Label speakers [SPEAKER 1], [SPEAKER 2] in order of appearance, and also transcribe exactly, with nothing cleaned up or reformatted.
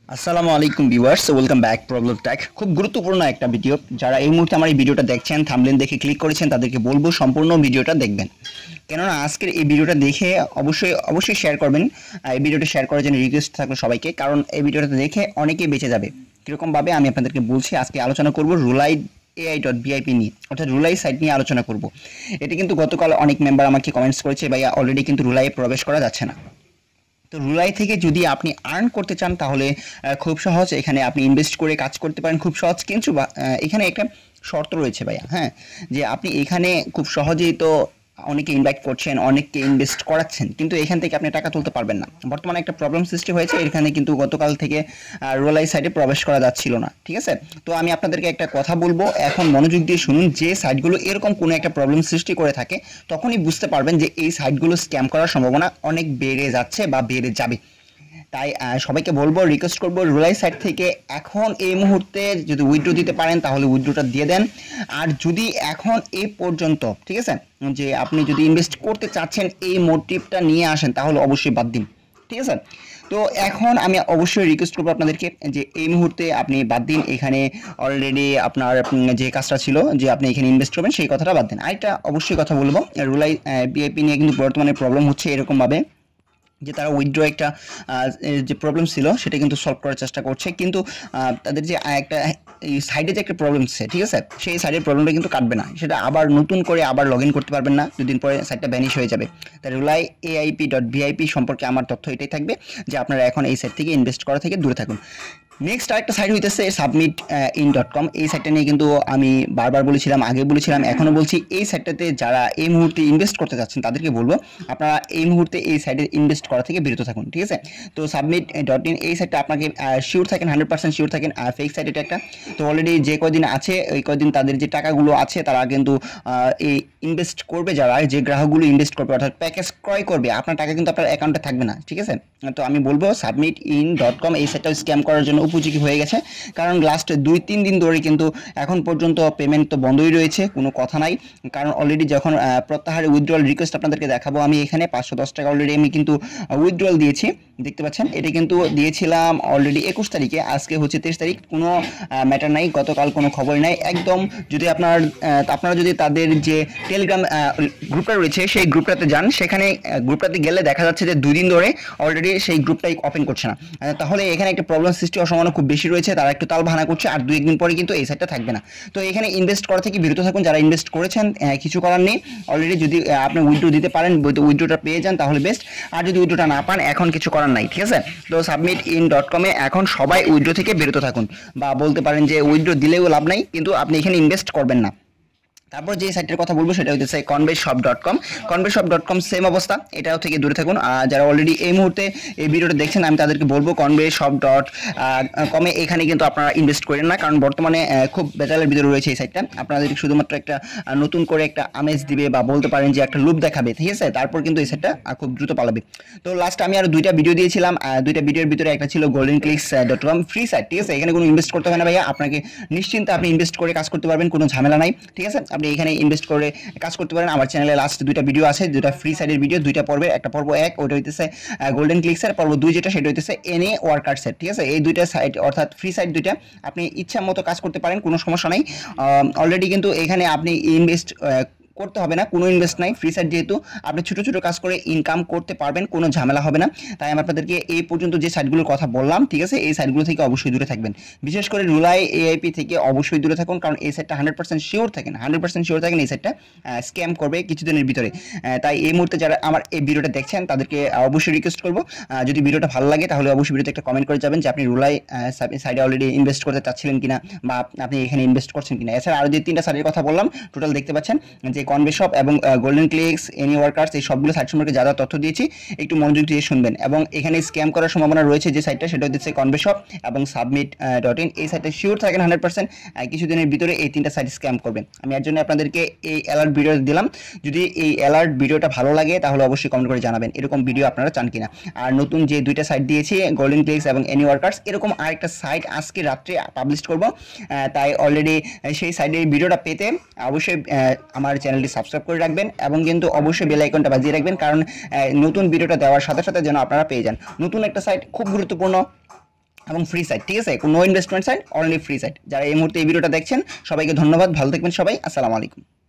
[SPEAKER 1] আসসালামু আলাইকুম viewers, welcome back problem tech. খুব গুরুত্বপূর্ণ একটা ভিডিও। যারা এই মুহূর্তে আমার এই ভিডিওটা দেখছেন, থাম্বনেল দেখে ক্লিক করেছেন, তাদেরকে বলবো সম্পূর্ণ ভিডিওটা দেখবেন। কেননা আজকের এই ভিডিওটা দেখে অবশ্যই অবশ্যই শেয়ার করবেন। এই ভিডিওটা শেয়ার করার জন্য রিকোয়েস্ট থাকলো সবাইকে, কারণ এই ভিডিওটা দেখে অনেকেই বেঁচে যাবে। কীরকমভাবে আমি আপনাদেরকে বলছি। আজকে আলোচনা করব রুলাই এআই ডট বিআইপি নিয়ে, অর্থাৎ রুলাই সাইট নিয়ে আলোচনা করব। এটি কিন্তু গতকাল অনেক মেম্বার আমাকে কমেন্টস করেছে, ভাইয়া অলরেডি কিন্তু রুলাইয়ে প্রবেশ করা যাচ্ছে না। তো রুলাই থেকে যদি আপনি আর্ন করতে চান তাহলে খুব সহজ, এখানে আপনি ইনভেস্ট করে কাজ করতে পারেন, খুব সহজ। কিন্তু এখানে একটা শর্ত রয়েছে ভাইয়া, হ্যাঁ, যে আপনি এখানে খুব সহজেই তো অনেকে ইনভাইট করছেন, অনেককে ইনভেস্ট করাচ্ছেন, কিন্তু এখান থেকে আপনি টাকা তুলতে পারবেন না। বর্তমানে একটা প্রবলেম সৃষ্টি হয়েছে এখানে, কিন্তু গতকাল থেকে রুলাই সাইটে প্রবেশ করা যাচ্ছিল না, ঠিক আছে। তো আমি আপনাদেরকে একটা কথা বলবো, এখন মনোযোগ দিয়ে শুনুন। যে সাইটগুলো এরকম কোনো একটা প্রবলেম সৃষ্টি করে থাকে, তখনই বুঝতে পারবেন যে এই সাইটগুলো স্ক্যাম করার সম্ভাবনা অনেক বেড়ে যাচ্ছে বা বেড়ে যাবে। তাই সবাইকে বলবো, রিকোয়েস্ট করবো, রুলাই সাইট থেকে এখন এই মুহূর্তে যদি উইথড্র দিতে পারেন তাহলে উইথড্রটা দিয়ে দেন। আর যদি এখন এই পর্যন্ত, ঠিক আছে, যে আপনি যদি ইনভেস্ট করতে চাচ্ছেন এই মোটিভটা নিয়ে আসেন, তাহলে অবশ্যই বাদ দিন, ঠিক আছে। তো এখন আমি অবশ্যই রিকোয়েস্ট করবো আপনাদেরকে যে এই মুহূর্তে আপনি বাদ দিন। এখানে অলরেডি আপনার যে কাজটা ছিল যে আপনি এখানে ইনভেস্ট করবেন, সেই কথাটা বাদ দিন। আরেকটা অবশ্যই কথা বলবো, রুলাই বিআইপি নিয়ে কিন্তু বর্তমানে প্রবলেম হচ্ছে এরকমভাবে যে তারা উইথড্র একটা যে প্রবলেম ছিল সেটা কিন্তু সলভ করার চেষ্টা করছে, কিন্তু তাদের যে একটা এই সাইডে যে একটা প্রবলেম আছে, ঠিক আছে, সেই সাইডের প্রবলেমটা কিন্তু কাটবে না। সেটা আবার নতুন করে আবার লগ ইন করতে পারবেন না, দুদিন পরে সাইটটা ভ্যানিশ হয়ে যাবে। তাই রুলাই এআইপি ডট ভিআইপি সম্পর্কে আমার তথ্য এটাই থাকবে যে আপনারা এখন এই সাইট থেকে ইনভেস্ট করা থেকে দূরে থাকুন। নেক্সট আরেকটা সাইট হইতেছে সাবমিট ইন ডট কম। এই সাইটটা নিয়ে কিন্তু আমি বারবার বলেছিলাম, আগে বলেছিলাম, এখনও বলছি। এই সাইটটাতে যারা এই মুহূর্তে ইনভেস্ট করতে চাচ্ছেন তাদেরকে বলবো আপনারা এই মুহূর্তে এই সাইটে ইনভেস্ট করা থেকে বিরত থাকুন, ঠিক আছে। তো সাবমিট ডট ইন এই সাইটটা আপনাকে শিওর থাকেন, হান্ড্রেড পার্সেন্ট শিওর থাকেন ফেক সাইট এটা একটা। তো অলরেডি যে কদিন আছে ওই কদিন তাদের যে টাকাগুলো আছে তারা কিন্তু এই ইনভেস্ট করবে, যারা যে গ্রাহকগুলো ইনভেস্ট করবে অর্থাৎ প্যাকেজ ক্রয় করবে, আপনার টাকা কিন্তু আপনার অ্যাকাউন্টে থাকবে না, ঠিক আছে। তো আমি বলবো সাবমিট ইন ডট কম এই সাইটটা স্ক্যাম করার জন্য উপযোগী হয়ে গেছে, কারণ লাস্ট দুই তিন দিন ধরে কিন্তু এখন পর্যন্ত পেমেন্ট তো বন্ধই রয়েছে, কোনো কথা নাই। কারণ অলরেডি যখন প্রত্যাহারে উইথড্রয়াল রিকোয়েস্ট আপনাদেরকে দেখাবো, আমি এখানে পাঁচশো দশ টাকা অলরেডি আমি কিন্তু উইথড্রয়াল দিয়েছি, দেখতে পাচ্ছেন। এটা কিন্তু দিয়েছিলাম অলরেডি একুশ তারিখে, আজকে হচ্ছে তেইশ তারিখ। কোনো ম্যাটার নাই, গতকাল কোনো খবর নাই একদম। যদি আপনার আপনারা যদি তাদের যে টেলিগ্রাম গ্রুপটা রয়েছে সেই গ্রুপটাতে যান, সেখানে গ্রুপটাতে গেলে দেখা যাচ্ছে যে দুই দিন ধরে অলরেডি সেই গ্রুপটাই ওপেন করছে না। তাহলে এখানে একটা প্রবলেম সৃষ্টি হওয়ার সম্ভাবনা খুব বেশি রয়েছে, তারা একটু তাল ভানা করছে, আর দুই একদিন পরে কিন্তু এই সাইটটা থাকবে না। তো এখানে ইনভেস্ট করা থেকে বিরত থাকুন। যারা ইনভেস্ট করেছেন কিছু করার নেই, অলরেডি যদি আপনি উইথড্র দিতে পারেন, উইথড্রটা পেয়ে যান তাহলে বেস্ট। আর যদি উইথড্রটা না পান, এখন কিছু করার নাই, ঠিক আছে। তো সাবমিট ইন ডট কমে এখন সবাই উইথড্র থেকে বিরত থাকুন, বা বলতে পারেন যে উইথড্র দিলেও লাভ নাই, কিন্তু আপনি এখানে ইনভেস্ট করবেন না। তারপর যে সাইটের কথা বলবো সেটা হচ্ছে convey shop dot com. Convey shop dot com same অবস্থা, এটাও থেকে দূরে থাকুন। আর যারা অলরেডি এই মুহূর্তে এই ভিডিওটা দেখছেন, আমি তাদেরকে বলবো কনভে শপ ডট কমে এখানে কিন্তু আপনারা ইনভেস্ট করেন না, কারণ বর্তমানে খুব বেতালের ভিতরে রয়েছে এই সাইটটা। আপনাদের শুধুমাত্র একটা নতুন করে একটা আমেজ দিবে, বা বলতে পারেন যে একটা লুপ দেখাবে, ঠিক আছে। তারপর কিন্তু এই সাইটটা খুব দ্রুত পালাবে। তো লাস্ট আমি আরো দুইটা ভিডিও দিয়েছিলাম, দুইটা ভিডিওর ভিতরে একটা ছিল golden clicks dot com, free site, ঠিক আছে। এখানে কোনো ইনভেস্ট করতে হয় না ভাইয়া, আপনাকে নিশ্চিন্তে আপনি ইনভেস্ট করে কাজ করতে পারবেন, কোনো ঝামেলা নাই, ঠিক আছে। আপনি এখানে ইনভেস্ট করে কাজ করতে পারেন। আমার চ্যানেলে লাস্ট দুইটা ভিডিও আছে, দুটা ফ্রি সাইডের ভিডিও, দুইটা পর্বে। একটা পর্ব এক ওটা হইতেছে গোল্ডেন ক্লিকসের, পর্ব দুই যেটা সেটা হইতেছে এনি ওয়ার্কার্সের, ঠিক আছে। এই দুইটা সাইট অর্থাৎ ফ্রি সাইট দুইটা, আপনি ইচ্ছা মতো কাজ করতে পারেন, কোনো সমস্যা নাই। অলরেডি কিন্তু এখানে আপনি ইনভেস্ট করতে হবে না, কোনো ইনভেস্ট নাই, ফ্রি সাইট যেহেতু আপনি ছোট ছোট কাজ করে ইনকাম করতে পারবেন, কোনো ঝামেলা হবে না। তাই আমি আপনাদেরকে এই পর্যন্ত যে সাইটগুলোর কথা বললাম, ঠিক আছে, এই সাইটগুলো থেকে অবশ্যই দূরে থাকবেন। বিশেষ করে রুলাই এআইপি থেকে অবশ্যই দূরে থাকুন, কারণ এই সাইটটা হান্ড্রেড পার্সেন্ট শিওর থাকেন, হান্ড্রেড পার্সেন্ট শিওর থাকেন এই সাইটটা স্ক্যাম করবে কিছুদিনের ভিতরে। তাই এই মুহূর্তে যারা আমার এই ভিডিওটা দেখছেন তাদেরকে অবশ্যই রিকোয়েস্ট করবো, যদি ভিডিওটা ভালো লাগে তাহলে অবশ্যই ভিডিওতে একটা কমেন্ট করে যাবেন যে আপনি রুলাই সাইটে অলরেডি ইনভেস্ট করতে চাচ্ছিলেন কিনা, বা আপনি এখানে ইনভেস্ট করছেন কিনা। এছাড়া আরও যে তিনটা সাইটের কথা বললাম, টোটাল দেখতে পাচ্ছেন যে কনভে শপ এবং গোল্ডেন ক্লিকস, এনি ওয়ার্কার্স, এই সবগুলো সাইট সম্পর্কে যারা তথ্য দিয়েছি একটু মনোযোগ দিয়ে শুনবেন। এবং এখানে স্ক্যাম করার সম্ভাবনা রয়েছে যে সাইটটা, সেটা হচ্ছে কনভে শপ এবং সাবমিট ডট ইন। এই সাইটে শিওর থাকেন হান্ড্রেড পার্সেন্ট কিছুদিনের ভিতরে এই তিনটা সাইট স্ক্যাম করবে। আমি এর জন্য আপনাদেরকে এই অ্যালার্ট ভিডিও দিলাম। যদি এই অ্যালার্ট ভিডিওটা ভালো লাগে তাহলে অবশ্যই কমেন্ট করে জানাবেন এরকম ভিডিও আপনারা চান কিনা। আর নতুন যে দুইটা সাইট দিয়েছি গোল্ডেন ক্লিকস এবং এনি ওয়ার্কার্স, এরকম আরেকটা সাইট আজকে রাত্রে পাবলিশ করব। তাই অলরেডি সেই সাইটের ভিডিওটা পেতে অবশ্যই আমার চ্যানেলটি সাবস্ক্রাইব করে রাখবেন, এবং কিন্তু অবশ্যই বেল আইকনটা বাজিয়ে রাখবেন, কারণ নতুন ভিডিওটা দেওয়ার সাথে সাথে যেন আপনারা পেয়ে যান। নতুন একটা সাইট, খুব গুরুত্বপূর্ণ, এবং ফ্রি সাইট, ঠিক আছে, কোনো investment site, only free site. যারা এই মুহূর্তে এই ভিডিওটা দেখছেন সবাইকে ধন্যবাদ, ভালো থাকবেন সবাই, আসসালামু আলাইকুম।